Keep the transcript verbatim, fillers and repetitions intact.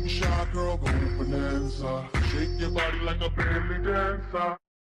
Shy girl, go bonanza. Shake your body like a belly dancer.